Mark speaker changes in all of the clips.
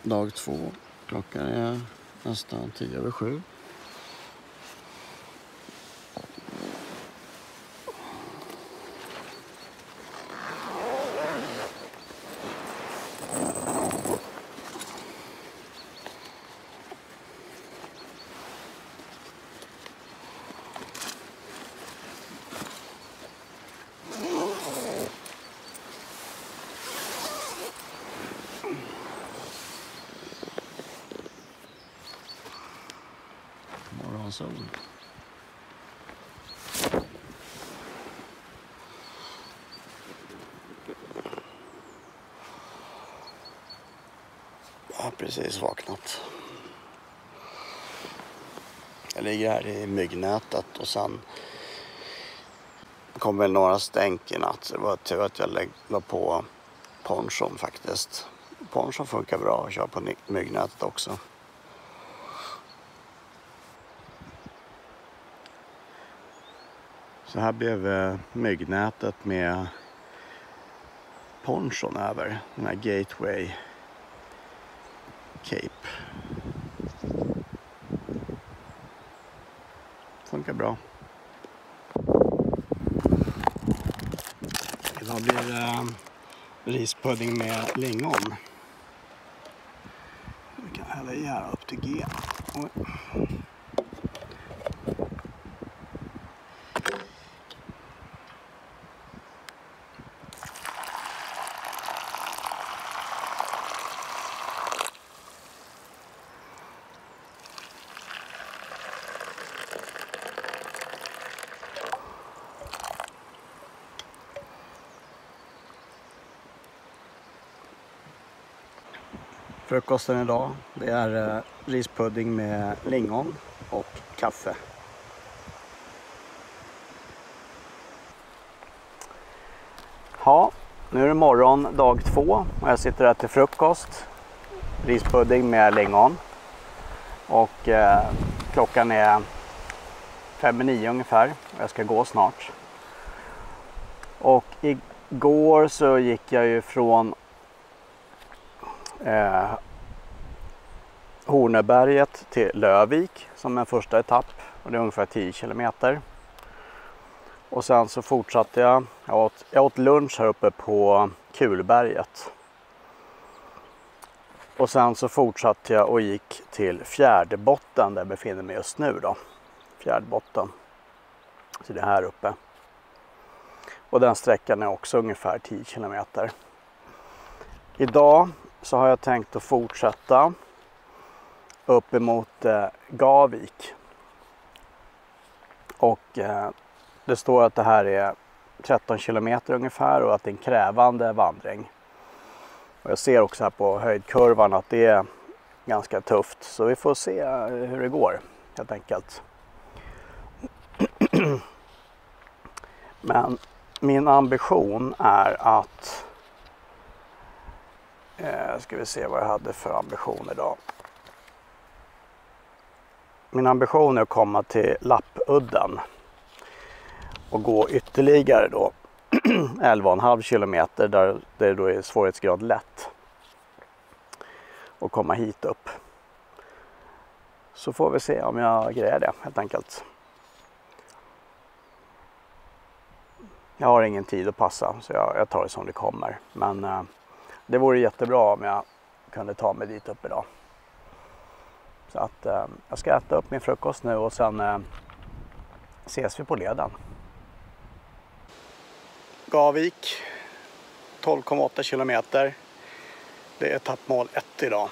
Speaker 1: dag 2. Klockan är nästan 6:50. Morgonsol. Jag har precis vaknat. Jag ligger här i myggnätet och sen kom väl några stänk i natt. Så det var tur att jag la på ponchon faktiskt. Ponchon funkar bra att köra på myggnätet också. Så här blev myggnätet med ponchon över. Den här Gateway Cape. Funkar bra. Idag blir det rispudding med lingon. Vi kan hälla i här upp till G. Oj. Frukosten idag, det är rispudding med lingon och kaffe. Ja, nu är det morgon dag 2 och jag sitter här till frukost. Rispudding med lingon. Och klockan är 8:55 ungefär och jag ska gå snart. Och igår så gick jag ju från Horneberget till Lövvik som en första etapp och det är ungefär 10 kilometer. Och sen så fortsatte jag åt lunch här uppe på Kulberget. Och sen så fortsatte jag och gick till Fjärdebotten där jag befinner mig just nu då. Fjärdebotten. Så det är här uppe. Och den sträckan är också ungefär 10 kilometer. Idag så har jag tänkt att fortsätta upp emot Gavik. Och det står att det här är 13 kilometer ungefär och att det är en krävande vandring. Och jag ser också här på höjdkurvan att det är ganska tufft. Så vi får se hur det går helt enkelt. Men min ambition är att ska vi se vad jag hade för ambition idag. Min ambition är att komma till Lappudden och gå ytterligare då 11,5 kilometer där det då är svårighetsgrad lätt och komma hit upp. Så får vi se om jag grejer det helt enkelt. Jag har ingen tid att passa så jag tar det som det kommer. Men det vore jättebra om jag kunde ta mig dit upp idag. Så att jag ska äta upp min frukost nu och sen ses vi på leden. Gavik, 12,8 kilometer. Det är etappmål 1 idag.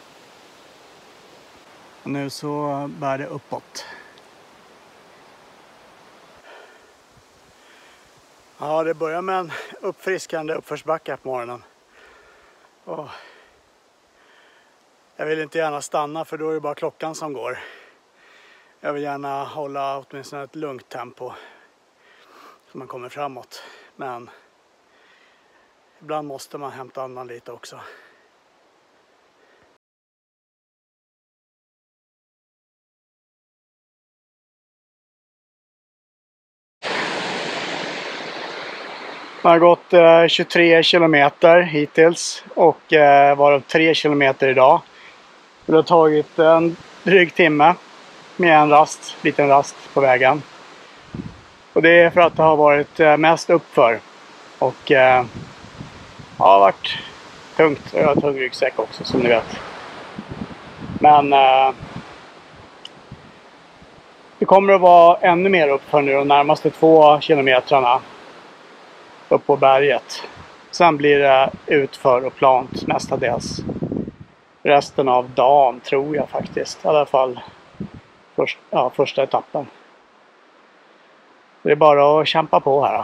Speaker 1: Och nu så bär det uppåt. Ja, det börjar med en uppfriskande uppförsbacke på morgonen. Och jag vill inte gärna stanna för då är det bara klockan som går. Jag vill gärna hålla åtminstone ett lugnt tempo så man kommer framåt. Men ibland måste man hämta andan lite också. Man har gått 23 kilometer hittills och varav 3 kilometer idag. Det har tagit en dryg timme med en liten rast på vägen. Och det är för att det har varit mest uppför. Och ja, det har varit tungt. Och jag har tung ryggsäck också som ni vet. Men det kommer att vara ännu mer uppför nu de närmaste 2 kilometrarna upp på berget. Sen blir det utför och plant mestadels. Resten av dagen tror jag faktiskt. I alla fall första etappen. Det är bara att kämpa på här då.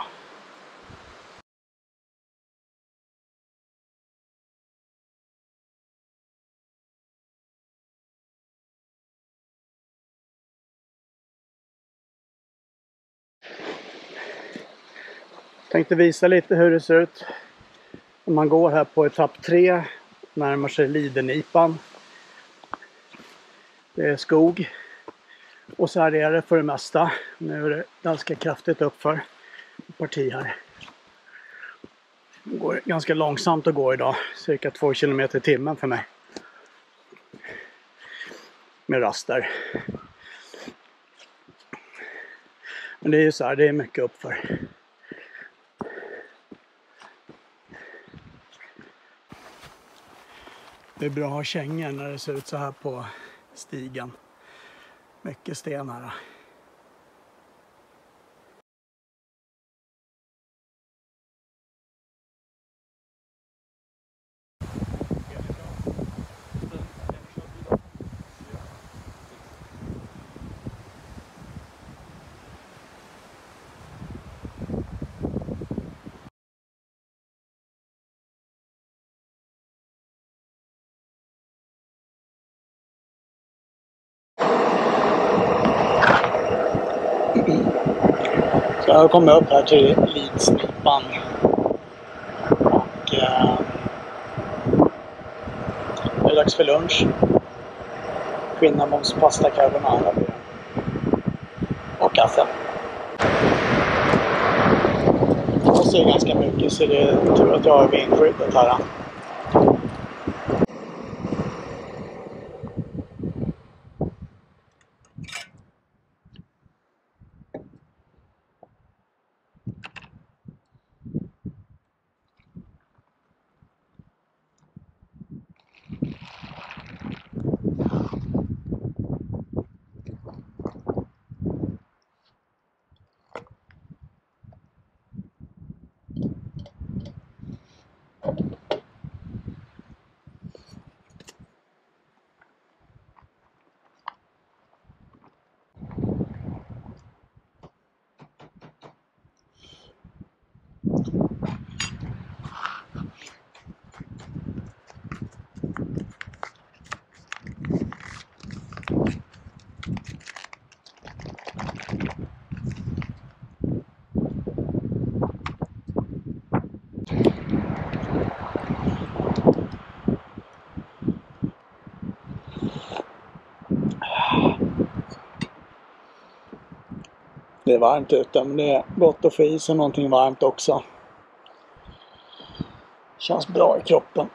Speaker 1: Jag tänkte visa lite hur det ser ut. Om man går här på etapp 3. Närmar sig Lidenipan. Det är skog. Och så här är det för det mesta. Nu är det ganska kraftigt uppför parti här. Det går ganska långsamt att gå idag. Cirka 2 kilometer i timmen för mig. Med raster. Men det är ju så här, det är mycket uppför. Det är bra att ha kängor när det ser ut så här på stigen. Mycket sten här. Så jag kommer upp här till Lidsnipan och det är dags för lunch. Skinnamons pasta carbonara och kaffe. Det ser ganska mycket så det är tur att jag har vindskyddet här. Det är varmt ute, men det är gott att få i sig någonting varmt också. Känns bra i kroppen.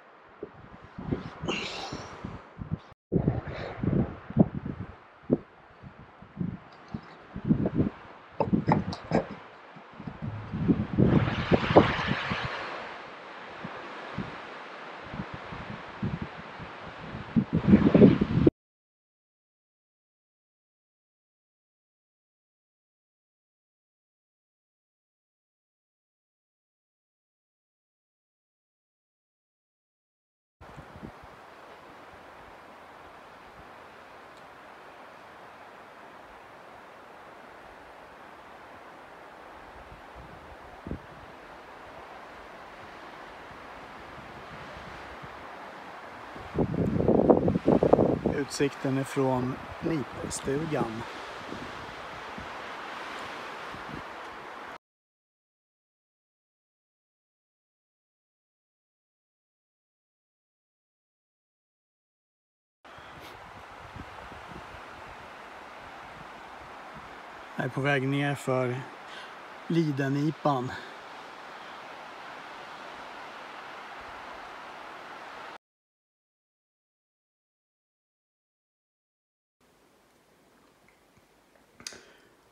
Speaker 1: Utsikten är från Nipelstugan. Jag är på väg ner för Lidenipan.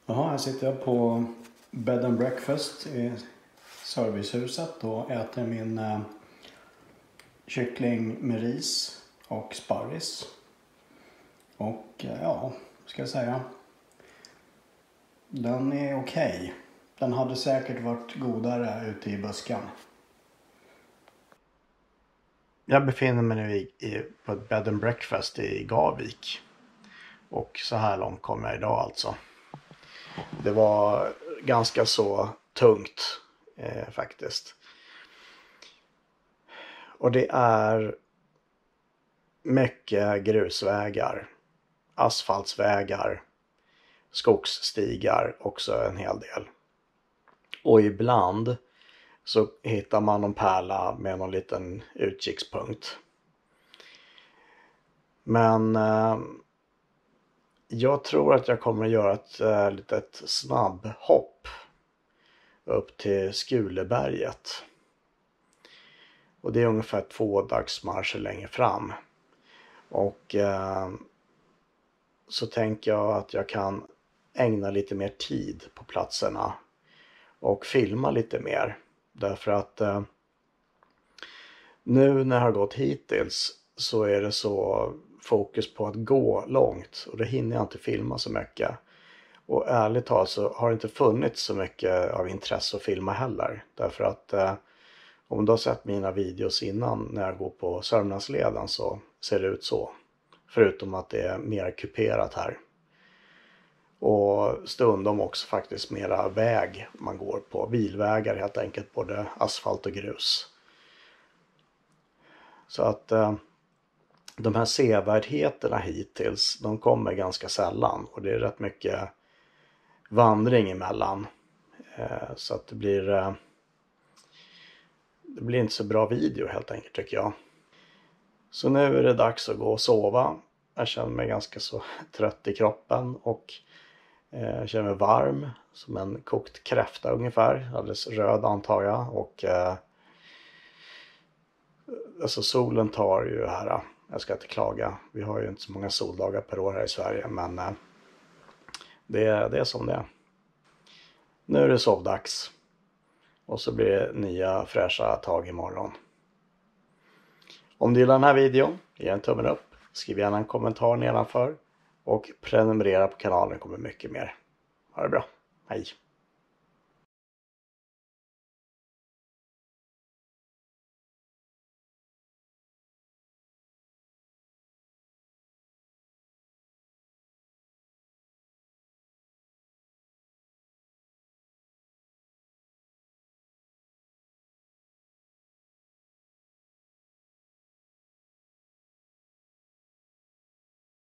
Speaker 1: Jaha, här sitter jag på bed and breakfast i servicehuset och äter min kyckling med ris och sparris. Och ja, ska jag säga. Den är okej. Den hade säkert varit godare ute i buskan. Jag befinner mig nu på ett bed and breakfast i Gavik. Och så här långt kom jag idag alltså. Det var ganska så tungt faktiskt. Och det är mycket grusvägar, asfaltsvägar, skogsstigar också en hel del. Och ibland så hittar man någon pärla med någon liten utkikspunkt. Men jag tror att jag kommer att göra ett litet snabbhopp upp till Skuleberget. Och det är ungefär 2 dagsmarscher längre fram. Och så tänker jag att jag kan ägna lite mer tid på platserna och filma lite mer. Därför att nu när jag har gått hittills så är det så fokus på att gå långt och då hinner jag inte filma så mycket. Och ärligt talat så har det inte funnits så mycket av intresse att filma heller. Därför att om du har sett mina videos innan när jag går på Sörmlandsleden så ser det ut så. Förutom att det är mer kuperat här. Och stundom också faktiskt mera väg man går på. Bilvägar helt enkelt, både asfalt och grus. Så att de här sevärdheterna hittills, de kommer ganska sällan. Och det är rätt mycket vandring emellan. Så att det blir inte så bra video helt enkelt tycker jag. Så nu är det dags att gå och sova. Jag känner mig ganska så trött i kroppen och jag känner mig varm som en kokt kräfta ungefär. Alldeles röd antar jag. Och alltså solen tar ju här. Jag ska inte klaga. Vi har ju inte så många soldagar per år här i Sverige. Men det är som det är. Nu är det sovdags. Och så blir det nya fräscha tag imorgon. Om du gillar den här videon, ge en tummen upp. Skriv gärna en kommentar nedanför. Och prenumerera på kanalen, det kommer mycket mer. Ha det bra. Hej!